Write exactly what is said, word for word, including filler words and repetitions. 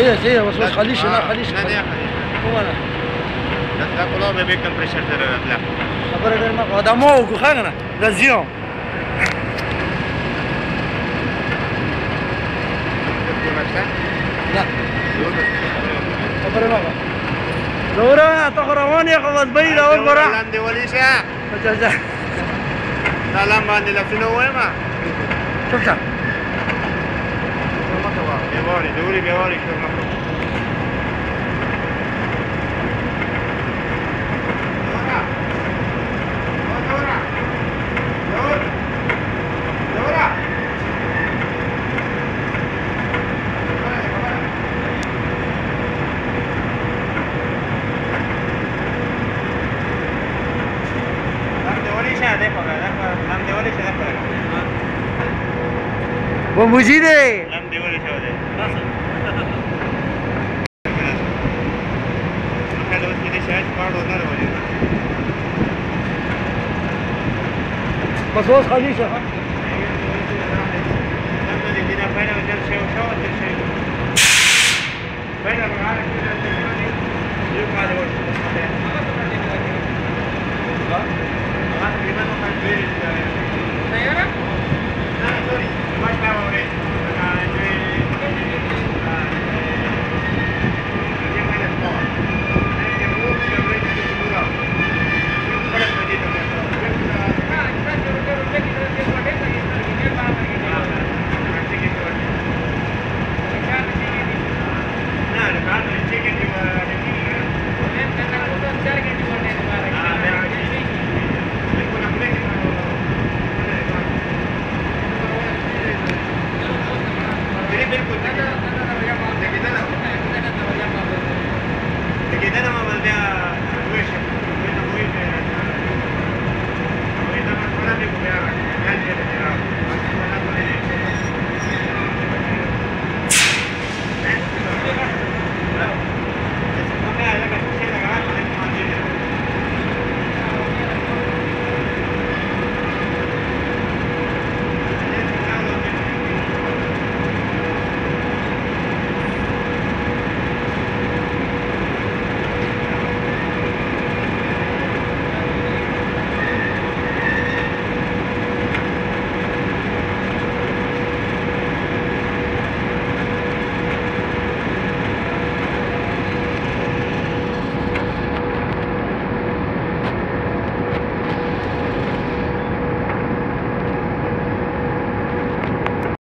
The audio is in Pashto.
صحیح صحیح اوس اوس خالي شي نه خالي شي نه نه خالي کومه دا کولو به به کمپریشر سره راتله خبره ډېر ما دا مو وکړو ښه که نه راځي نه خبره مه کوه زوره ته خو روان یې خو بس بهي را وګوره لاندې ولې شه اچھا اچھا دا لام باندې لفظونه ووایم چپ شه مه کوه بې وارې د ورې بې وارې شور مه کوه वो मुझी दे बस वो खाली से हाँ